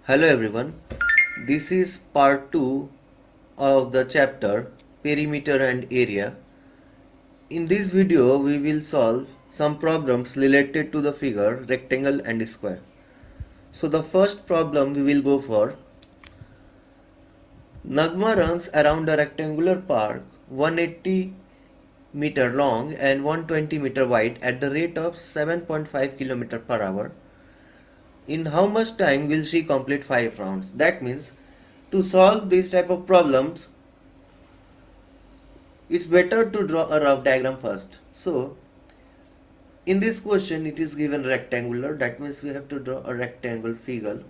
Hello everyone, this is part 2 of the chapter Perimeter and Area. In this video we will solve some problems related to the figure rectangle and square. So the first problem we will go for. Nagma runs around a rectangular park 180 meter long and 120 meter wide at the rate of 7.5 km per hour. In how much time will she complete 5 rounds? That means to solve this type of problems, it's better to draw a rough diagram first. So in this question it is given rectangular, that means we have to draw a rectangle figure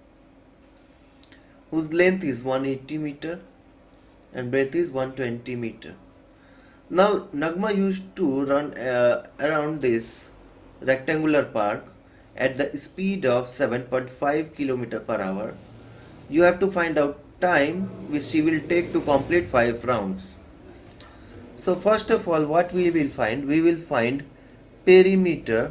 whose length is 180 meter and breadth is 120 meter. Now Nagma used to run around this rectangular park at the speed of 7.5 km per hour. You have to find out time which she will take to complete 5 rounds. So first of all, what we will find? We will find perimeter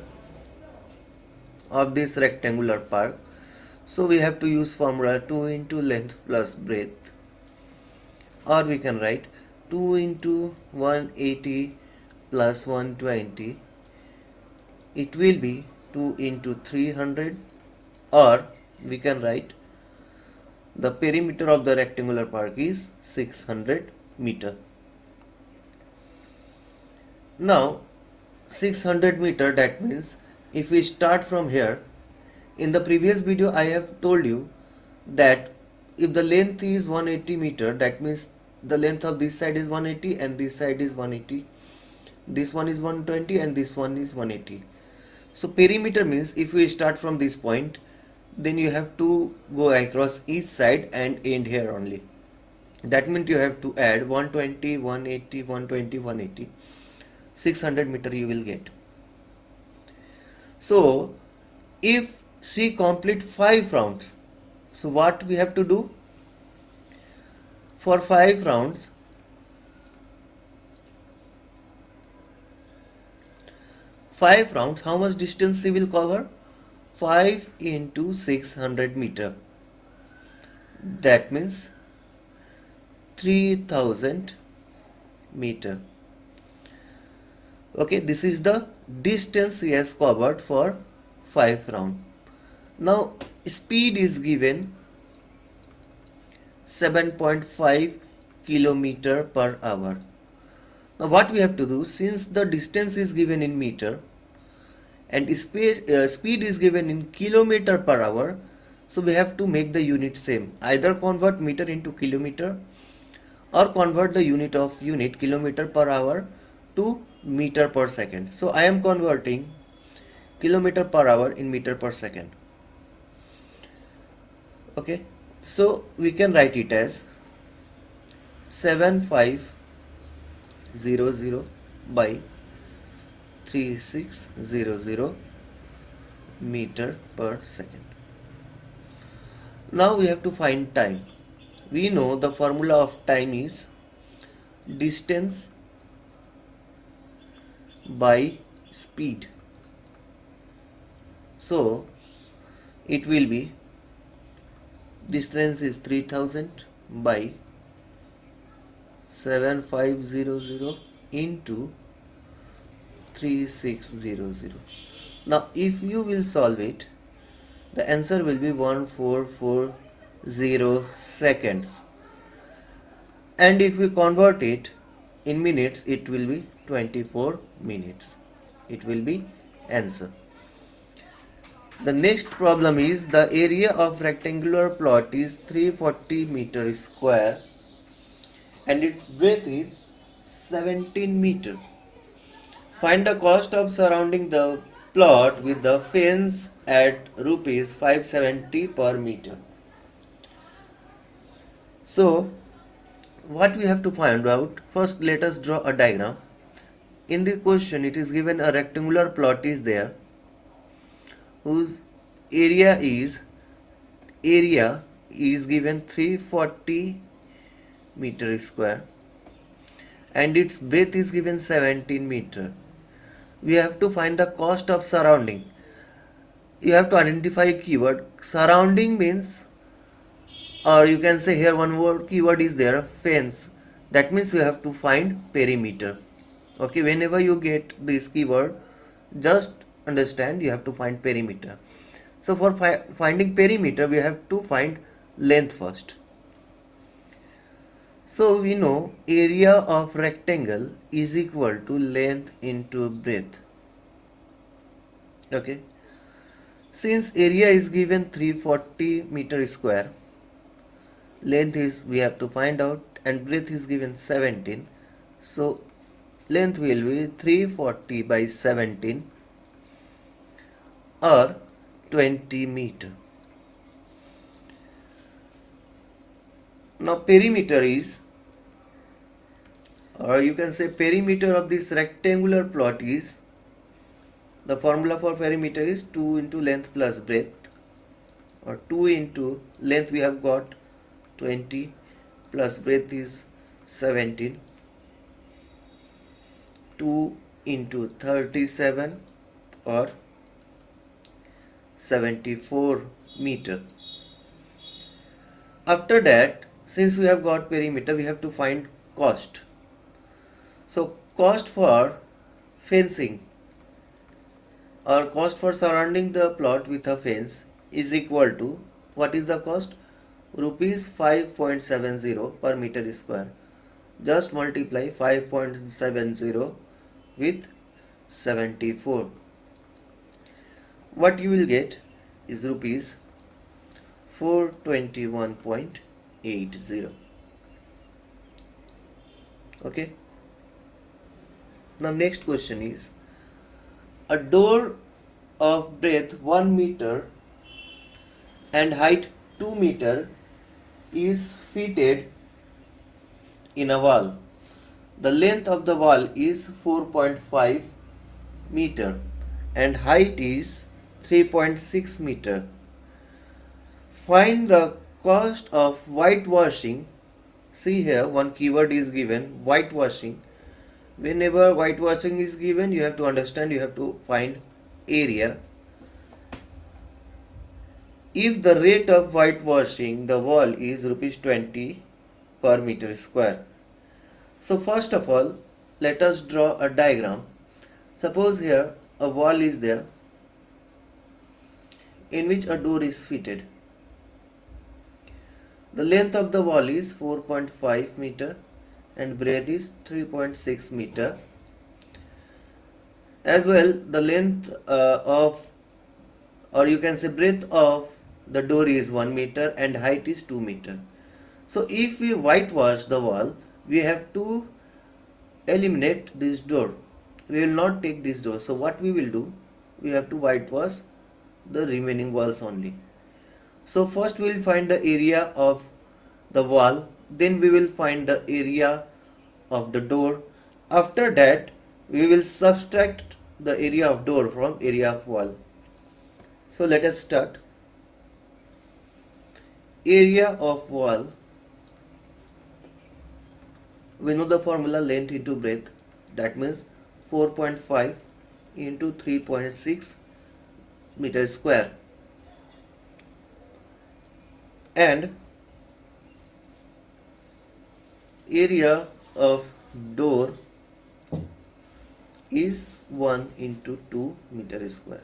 of this rectangular park. So we have to use formula 2 into length plus breadth, or we can write 2 into 180 plus 120. It will be 2 into 300, or we can write the perimeter of the rectangular park is 600 meter. Now 600 meter, that means if we start from here, in the previous video I have told you that if the length is 180 meter, that means the length of this side is 180 and this side is 180, this one is 120 and this one is 180. So perimeter means if we start from this point, then you have to go across each side and end here only. That means you have to add 120, 180, 120, 180. 600 meter you will get. So if she complete 5 rounds, so what we have to do? For 5 rounds, how much distance she will cover? 5 into 600 meter. That means 3000 meter. Okay, this is the distance he has covered for 5 rounds. Now speed is given 7.5 kilometer per hour. Now what we have to do, since the distance is given in meter and speed is given in kilometer per hour, so we have to make the unit same. Either convert meter into kilometer or convert the unit kilometer per hour to meter per second. So I am converting kilometer per hour in meter per second. Okay, so we can write it as 7500 by 3600 meter per second. Now we have to find time. We know the formula of time is distance by speed. So it will be distance is 3000 by 7500 into 3600. Now if you will solve it, the answer will be 1440 seconds, and if we convert it in minutes, it will be 24 minutes. It will be answer. The next problem is the area of rectangular plot is 340 meter square and its breadth is 17 meter. Find the cost of surrounding the plot with the fence at rupees 570 per meter. So what we have to find out? First let us draw a diagram. In the question it is given a rectangular plot is there whose area is given 340 meter square and its breadth is given 17 meter. We have to find the cost of surrounding. You have to identify a keyword. Surrounding means or you can say here one word keyword is there, fence. That means you have to find perimeter. Okay, whenever you get this keyword, just understand you have to find perimeter. So for finding perimeter, we have to find length first. So we know area of rectangle is equal to length into breadth. Okay, since area is given 340 meter square, length is we have to find out, and breadth is given 17. So length will be 340 by 17 or 20 meter. Now perimeter is, or you can say perimeter of this rectangular plot is, the formula for perimeter is 2 into length plus breadth, or 2 into length we have got 20 plus breadth is 17, 2 into 37 or 74 meter. After that, since we have got perimeter, we have to find cost. So cost for fencing or cost for surrounding the plot with a fence is equal to, what is the cost? Rupees 5.70 per meter square. Just multiply 5.70 with 74. What you will get is rupees 421.80. Okay. Now next question is, a door of breadth 1 meter and height 2 meter is fitted in a wall. The length of the wall is 4.5 meter and height is 3.6 meter. Find the cost of whitewashing. See here, one keyword is given, whitewashing. Whenever whitewashing is given, you have to understand, you have to find area. If the rate of whitewashing the wall is rupees 20 per meter square. So first of all, let us draw a diagram. Suppose here a wall is there in which a door is fitted. The length of the wall is 4.5 meter and breadth is 3.6 meter. As well, the length or you can say breadth of the door is 1 meter and height is 2 meter. So if we whitewash the wall, we have to eliminate this door. We will not take this door. So what we will do, we have to whitewash the remaining walls only. So first we will find the area of the wall, then we will find the area of the door. After that, we will subtract the area of door from area of wall. So let us start. Area of wall, we know the formula, length into breadth. That means 4.5 into 3.6 meter square. And area of door is 1 into 2 meter square.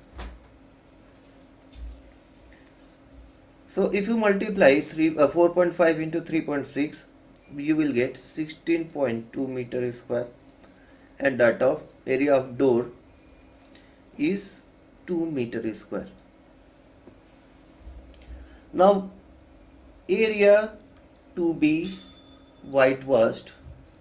So if you multiply 4.5 into 3.6, you will get 16.2 meter square, and that of area of door is 2 meter square. Now area to be whitewashed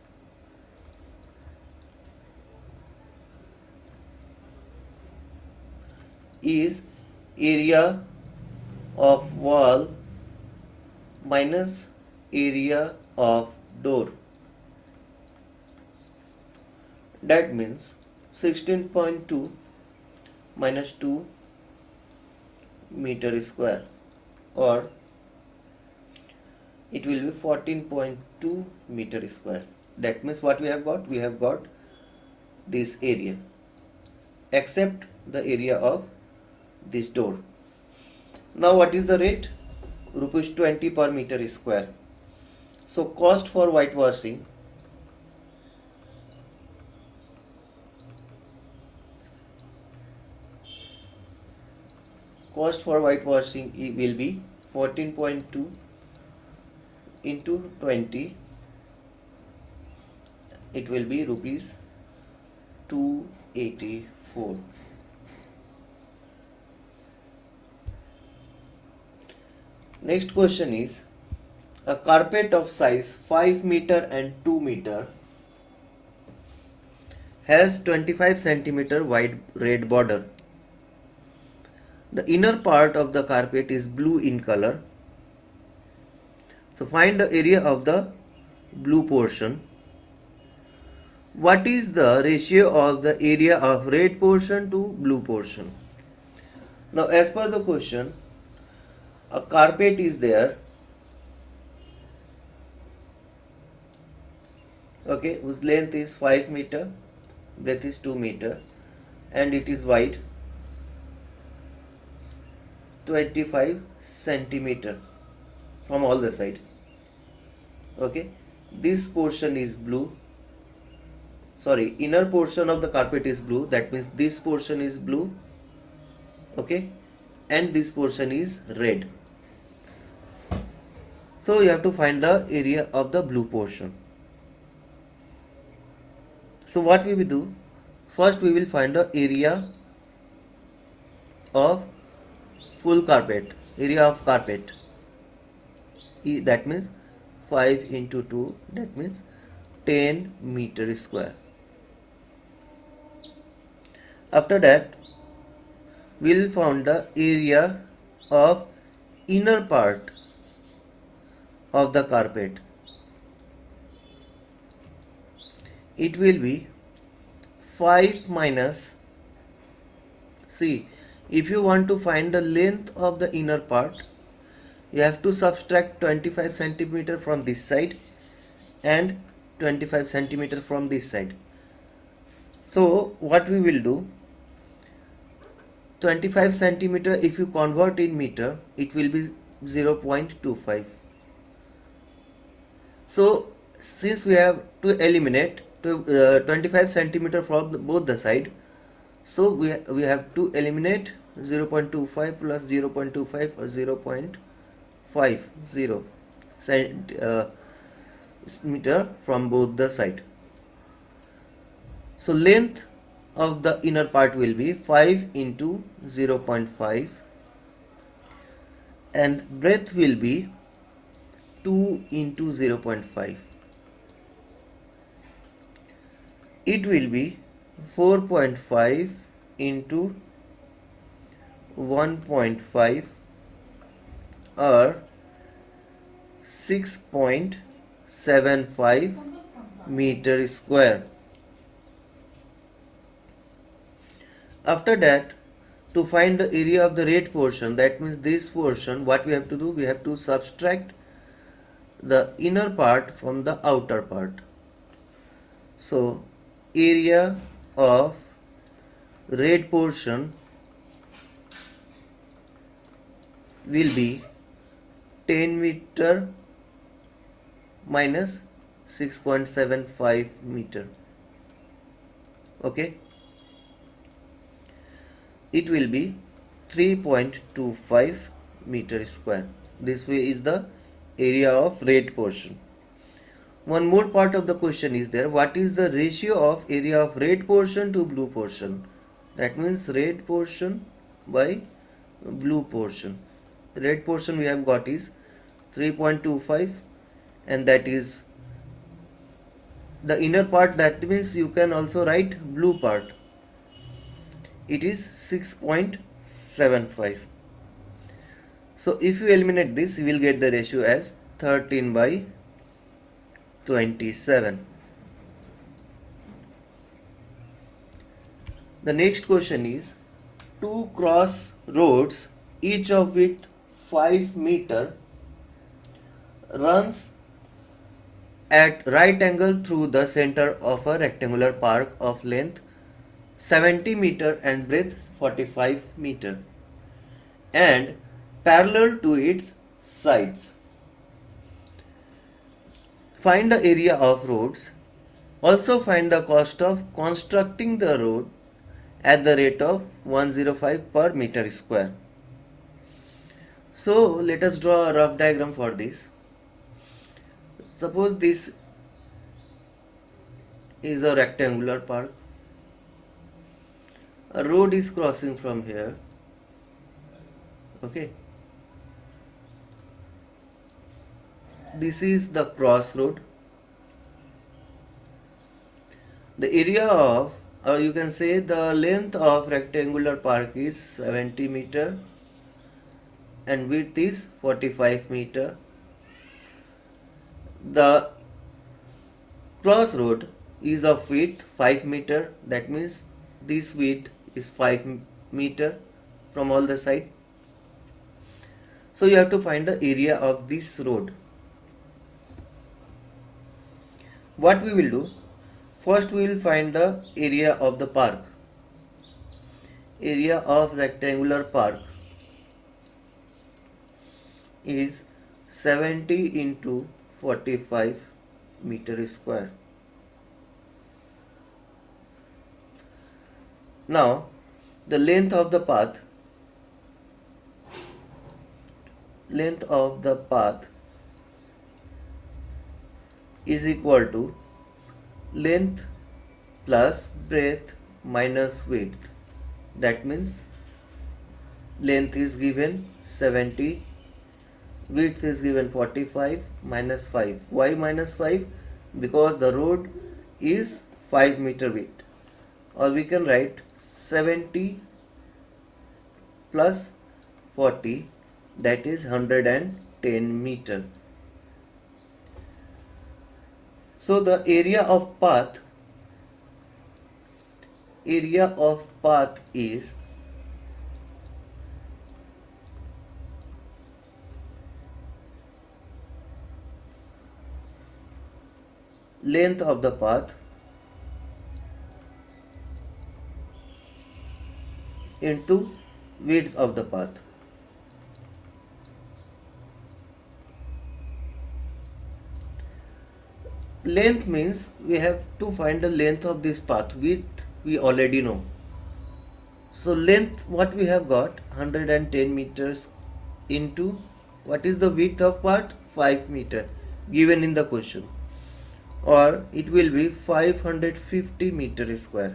is area of wall minus area of door. That means 16.2 minus 2 meter square, or it will be 14.2 meter square. That means what we have got? We have got this area except the area of this door. Now what is the rate? rupees 20 per meter square. So cost for whitewashing, will be 14.2 into 20, it will be rupees 284. Next question is, a carpet of size 5 meter and 2 meter has 25 centimeter wide red border. The inner part of the carpet is blue in color. So find the area of the blue portion. What is the ratio of the area of red portion to blue portion? Now as per the question, a carpet is there, okay, whose length is 5 meter, breadth is 2 meter, and it is wide 25 centimeter from all the side. Okay, this portion is blue, sorry, inner portion of the carpet is blue, that means this portion is blue, okay, and this portion is red. So you have to find the area of the blue portion. So what we will do, first we will find the area of full carpet, area of carpet, that means 5 into 2, that means 10 meter square. After that we will find the area of inner part of the carpet. It will be 5 minus, see, if you want to find the length of the inner part, you have to subtract 25 centimeter from this side and 25 centimeter from this side. So what we will do, 25 centimeter if you convert in meter, it will be 0.25. So since we have to eliminate 25 centimeter from both the side, so we have to eliminate 0.25 plus 0.25 or 0.50 meter from both the side. So length of the inner part will be 5 into 0.5 and breadth will be 2 into 0.5. It will be 4.5 into 1.5 or 6.75 meter square. After that, to find the area of the red portion, that means this portion, what we have to do, we have to subtract the inner part from the outer part. So area of red portion will be 10 meter minus 6.75 meter. Okay, it will be 3.25 meter square. This way is the area of red portion. One more part of the question is there. What is the ratio of area of red portion to blue portion? That means red portion by blue portion. The red portion we have got is 3.25 and that is the inner part, that means you can also write blue part. It is 6.75. So if you eliminate this, you will get the ratio as 13/27. The next question is, two cross roads, each of width 5 meter, runs at right angle through the center of a rectangular park of length 70 meter and breadth 45 meter, and parallel to its sides. Find the area of roads. Also find the cost of constructing the road at the rate of 105 per meter square. So let us draw a rough diagram for this. Suppose this is a rectangular park. A road is crossing from here. Okay. This is the crossroad. The area of, or you can say the length of rectangular park is 70 meter and width is 45 meter. The crossroad is of width 5 meter, that means this width is 5 meter from all the side. So you have to find the area of this road. What we will do, first we will find the area of the park. Area of rectangular park is 70 into 45 meter square. Now the length of the path is equal to length plus breadth minus width. That means length is given 70, width is given 45 minus 5. Why minus 5? Because the road is 5 meter width. Or we can write 70 plus 40, that is 110 meter. So the area of path is length of the path into width of the path. Length means we have to find the length of this path. Width we already know. So length, what we have got, 110 meters into what is the width of path? 5 meter given in the question, or it will be 550 meter square.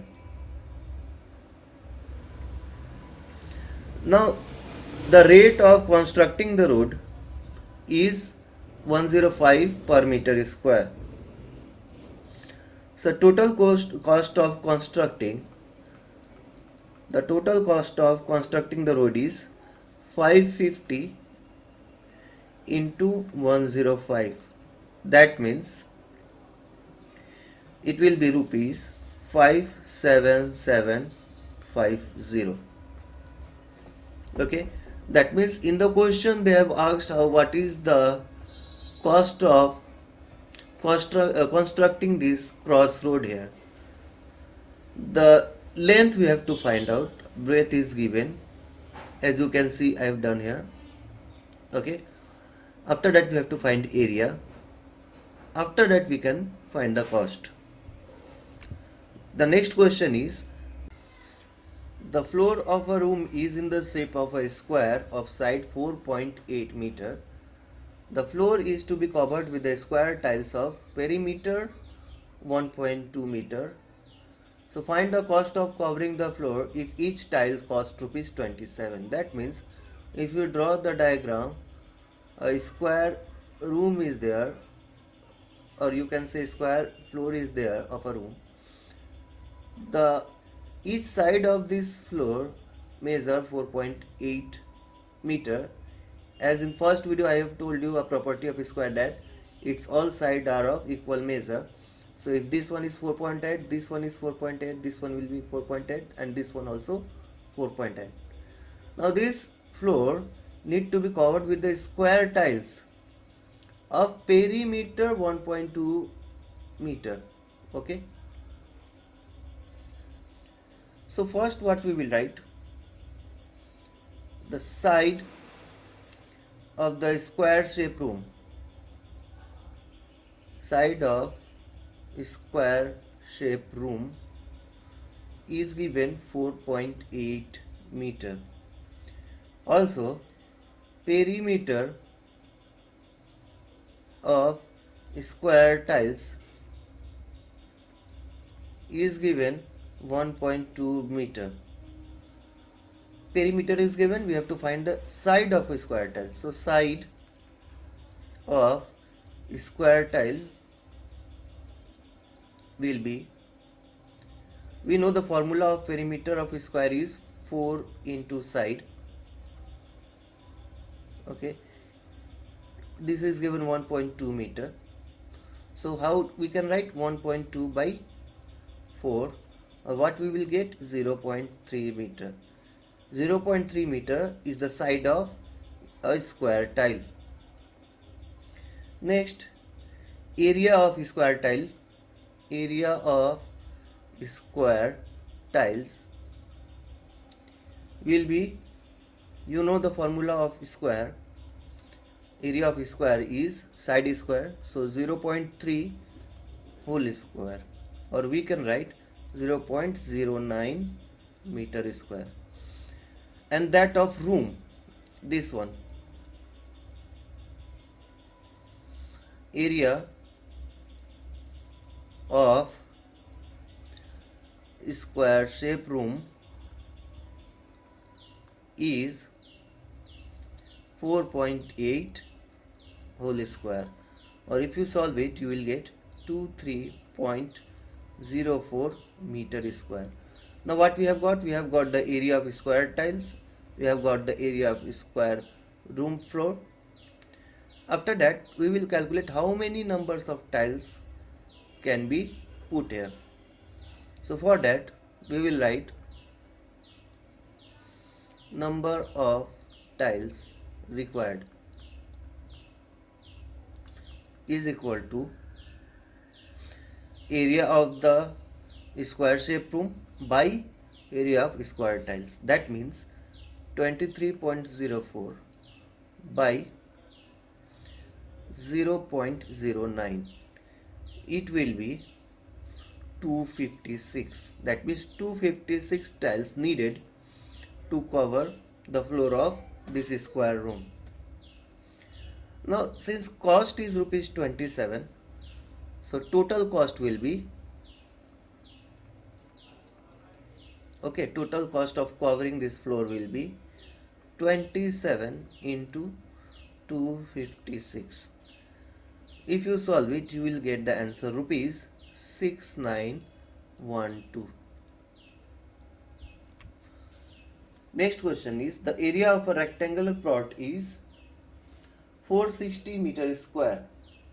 Now the rate of constructing the road is 105 per meter square. So total cost of constructing the road is 550 into 105. That means it will be rupees 57750. Okay, that means in the question they have asked what is the cost of constructing this crossroad here. The length we have to find out, breadth is given, as you can see I have done here. Okay, after that we have to find area, after that we can find the cost. The next question is, the floor of a room is in the shape of a square of side 4.8 meter. The floor is to be covered with the square tiles of perimeter 1.2 meter. So find the cost of covering the floor if each tile costs rupees 27. That means if you draw the diagram, a square room is there, or you can say square floor is there of a room. Each side of this floor measure 4.8 meter. As in first video I have told you a property of a square, that its all sides are of equal measure. So if this one is 4.8, this one is 4.8, this one will be 4.8, and this one also 4.8. Now this floor need to be covered with the square tiles of perimeter 1.2 meter. Okay. So first what we will write, the side of the square shape room, side of square shape room is given 4.8 meter. Also, perimeter of square tiles is given 1.2 meter. Perimeter is given, we have to find the side of a square tile. So side of square tile will be, we know the formula of perimeter of a square is 4 into side. Okay, this is given 1.2 meter. So how we can write 1.2 by 4, or what we will get, 0.3 meter. 0.3 meter is the side of a square tile. Next, area of square tile. Area of square tiles will be, you know the formula of square. Area of square is side square, so 0.3 whole square, or we can write 0.09 meter square. And that of room, this one, area of square shape room is 4.8 whole square, or if you solve it you will get 23.04 meter square. Now what we have got? We have got the area of square tiles, we have got the area of square room floor. After that we will calculate how many numbers of tiles can be put here. So for that we will write number of tiles required is equal to area of the square shape room by area of square tiles. That means 23.04 by 0.09. It will be 256. That means 256 tiles needed to cover the floor of this square room. Now since cost is rupees 27, so total cost will be, okay, total cost of covering this floor will be 27 into 256. If you solve it you will get the answer rupees 6912. Next question is, the area of a rectangular plot is 460 meter square.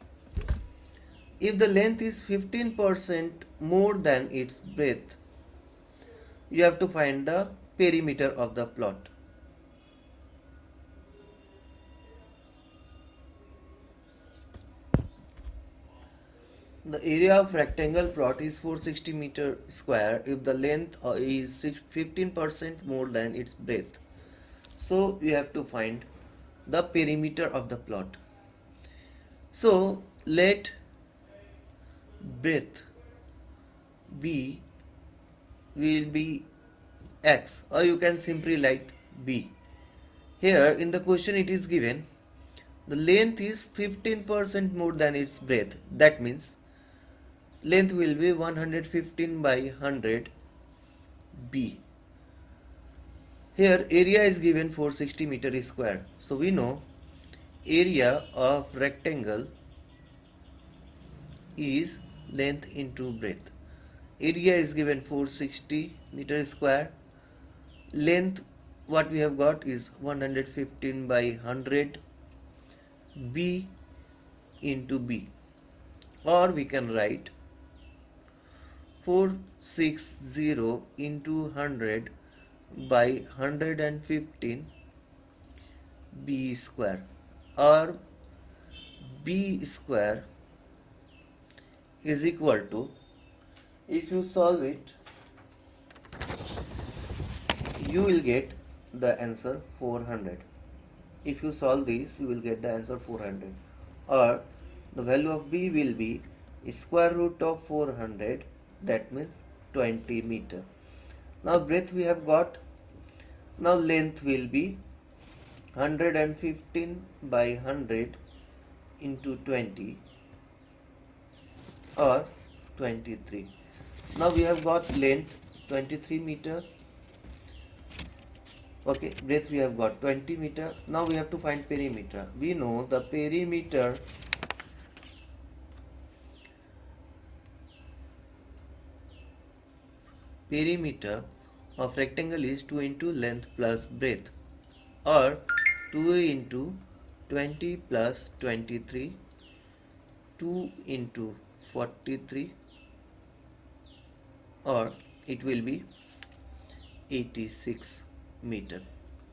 If the length is 15% more than its breadth, you have to find the perimeter of the plot. The area of rectangle plot is 460 meter square if the length is 15% more than its breadth. So you have to find the perimeter of the plot. So let breadth b will be x, or you can simply write b. Here in the question it is given the length is 15% more than its breadth. That means length will be 115 by 100 b. Here area is given 460 meter square. So we know area of rectangle is length into breadth. Area is given 460 meter square. Length what we have got is 115 by 100 b into b, or we can write 460 into 100 by 115 b square, or b square is equal to, if you solve it you will get the answer 400. if you solve this, you will get the answer 400. Or the value of b will be square root of 400, that means 20 meter. Now breadth we have got. Now length will be 115 by 100 into 20 or 23. Now we have got length 23 meter. Okay, breadth we have got 20 meter. Now we have to find perimeter. We know the perimeter of rectangle is 2 into length plus breadth, or 2 into 20 plus 23, 2 into 43, or it will be 86 meter.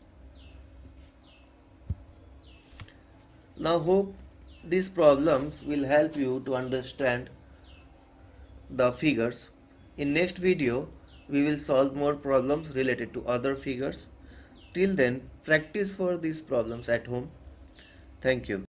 Now hope these problems will help you to understand the figures. In next video we will solve more problems related to other figures. Till then, practice for these problems at home. Thank you.